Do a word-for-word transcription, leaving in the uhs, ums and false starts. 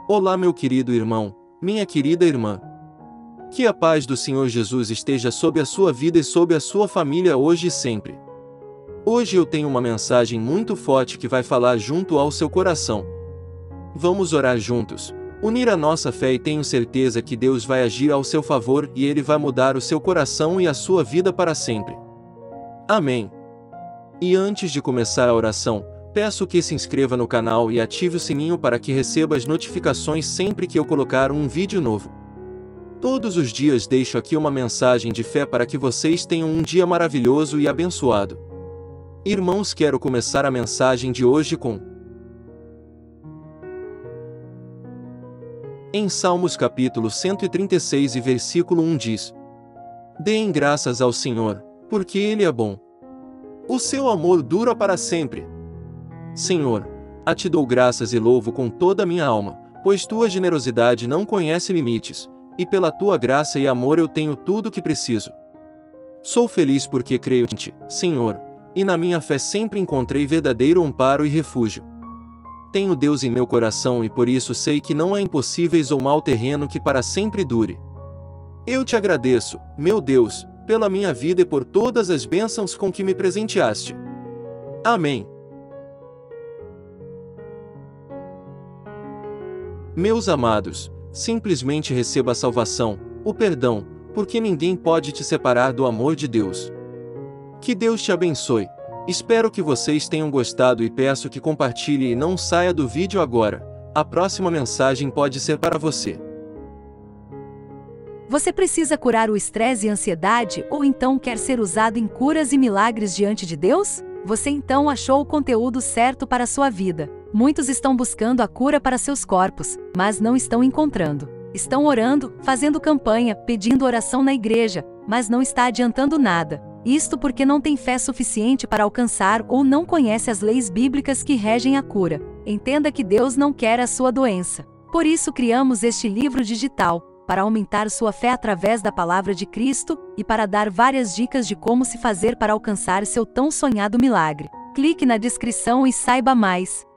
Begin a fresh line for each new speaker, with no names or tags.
Olá, meu querido irmão, minha querida irmã. Que a paz do Senhor Jesus esteja sobre a sua vida e sobre a sua família hoje e sempre. Hoje eu tenho uma mensagem muito forte que vai falar junto ao seu coração. Vamos orar juntos, unir a nossa fé e tenho certeza que Deus vai agir ao seu favor e Ele vai mudar o seu coração e a sua vida para sempre. Amém. E antes de começar a oração, peço que se inscreva no canal e ative o sininho para que receba as notificações sempre que eu colocar um vídeo novo. Todos os dias deixo aqui uma mensagem de fé para que vocês tenham um dia maravilhoso e abençoado. Irmãos, quero começar a mensagem de hoje com Em Salmos capítulo cento e trinta e seis e versículo um diz: Deem graças ao Senhor, porque Ele é bom. O seu amor dura para sempre. Senhor, a ti dou graças e louvo com toda a minha alma, pois tua generosidade não conhece limites, e pela tua graça e amor eu tenho tudo o que preciso. Sou feliz porque creio em ti, Senhor, e na minha fé sempre encontrei verdadeiro amparo e refúgio. Tenho Deus em meu coração e por isso sei que não há impossíveis ou mau terreno que para sempre dure. Eu te agradeço, meu Deus, pela minha vida e por todas as bênçãos com que me presenteaste. Amém. Meus amados, simplesmente receba a salvação, o perdão, porque ninguém pode te separar do amor de Deus. Que Deus te abençoe. Espero que vocês tenham gostado e peço que compartilhe e não saia do vídeo agora. A próxima mensagem pode ser para você.
Você precisa curar o estresse e ansiedade ou então quer ser usado em curas e milagres diante de Deus? Você então achou o conteúdo certo para a sua vida. Muitos estão buscando a cura para seus corpos, mas não estão encontrando. Estão orando, fazendo campanha, pedindo oração na igreja, mas não está adiantando nada. Isto porque não tem fé suficiente para alcançar ou não conhece as leis bíblicas que regem a cura. Entenda que Deus não quer a sua doença. Por isso criamos este livro digital, para aumentar sua fé através da palavra de Cristo, e para dar várias dicas de como se fazer para alcançar seu tão sonhado milagre. Clique na descrição e saiba mais.